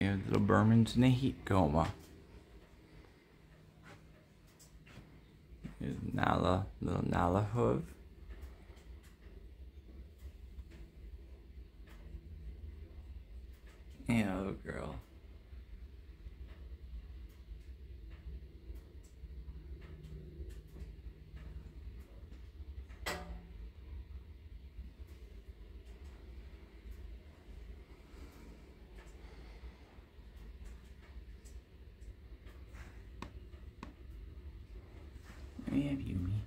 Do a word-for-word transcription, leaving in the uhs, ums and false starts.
Yeah, little Birmans in a heat coma. Here's Nala, little Nala hoof. Yeah, little girl. We have Yuumi.